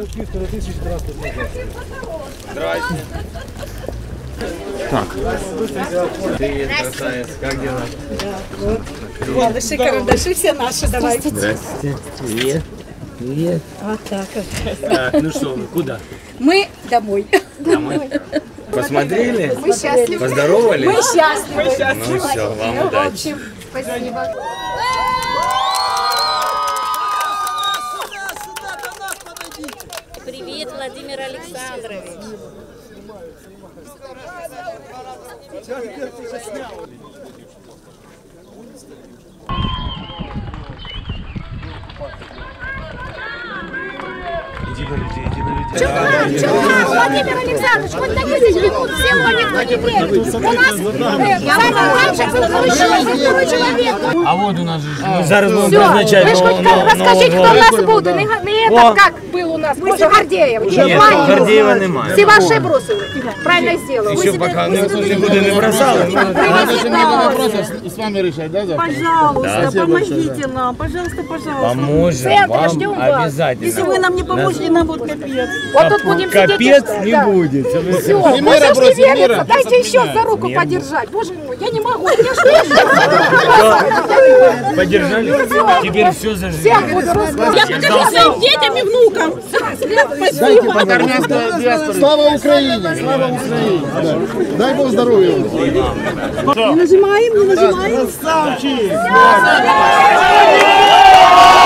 тысяч транспортных. Здрасте. Так. Привет, красавец. Как дела? Малыши, карандаши все наши, давай. Здравствуйте. Привет. Привет. Вот так вот. Так, ну что, вы куда? Мы домой. Домой. Посмотрели? Мы счастливы. Поздоровались? Мы счастливы. Ну все, вам В удачи. общем, спасибо. Привет, Владимир Александрович. Иди на людей, иди на людей. Владимир Александрович, хоть на 10 минут, всего никто не верит. У нас самое раньше был второй человек. А вот у нас же мы зараз будем Все, призначать ви ж хоч розкажіть, хто в нас буде. Не этот, как был у нас, може Гордеєв. Ні, Гордієва немає. Всі ваші бросили. Правильно зробили. Ще поки нікуди не бросали. С вами решать, да, завтра? Пожалуйста, помогите нам, пожалуйста, пожалуйста. Поможем вам ждем вас. обязательно. Если вы нам не поможете, нам будет капец. Вот тут будем сидеть. Капец не будет. Все, можешь не вериться, дайте еще за руку подержать. Боже мой, я не могу, я Поддержали? Теперь все заживет. всем буду рассказывать. Я покажу своим детям и внукам. Дайте покормить. Слава Украине! Слава Украине! Да. Дай Бог здоровья! Не нажимаем, не нажимаем. Красавчик!